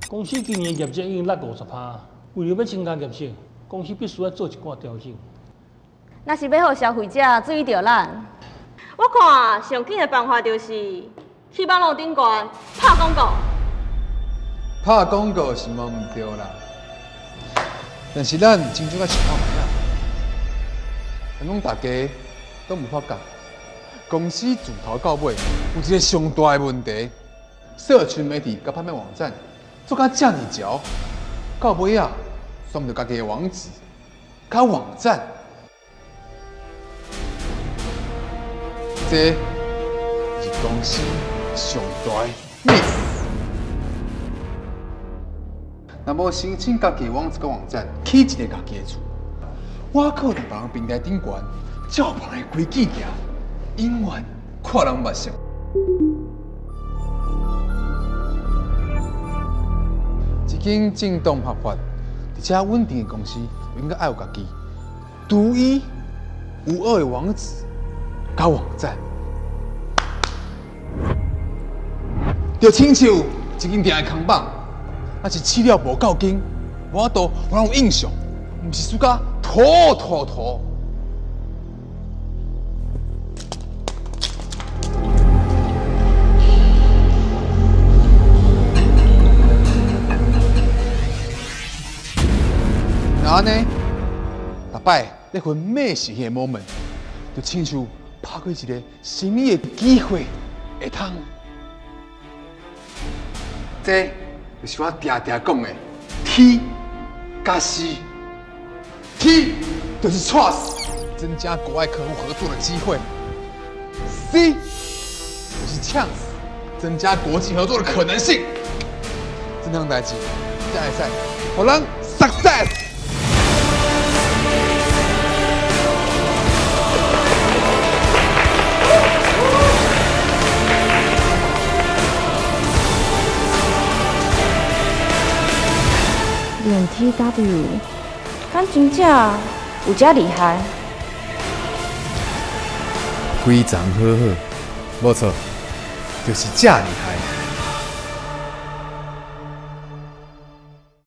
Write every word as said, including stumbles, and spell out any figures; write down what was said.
公司今年业绩已经落五十趴，为了要增加业绩，公司必须要做一寡调整。 那是要让消费者注意到咱。 我看上紧的办法就是去网络顶端拍广告。 拍广告是冇唔对啦，但是咱真正要想法歹啊。咱讲大家都无发觉，公司自头到尾有一个上大的问题，社群媒体甲拍卖网站做甲遮尔潮，到尾啊，选唔到家己的网址、甲网站，这是公司上大的 miss。若无申请家己的网址甲网站，起一个家己的厝，我可能别人平台顶悬，照别人的规矩行，永远看人目色。一间正当合法而且稳定的公司，应该爱有家己独一无二的网址甲网站。就亲像一间店的扛棒。那是饲料无够紧，无法度我有印象，毋是输甲拖拖拖。那安尼，逐摆咧分美食的 moment， 就亲像拍过一个神秘的机会，会通。这。就是我常常讲的 T 加 C，T 就是 trust， 增加国外客户合作的机会 ；C 就是 chance， 增加国际合作的可能性。这项代志，才会使互人 success。 练 T W， 敢真正有遮厉害？ 非常好好，没错，就是遮厉害。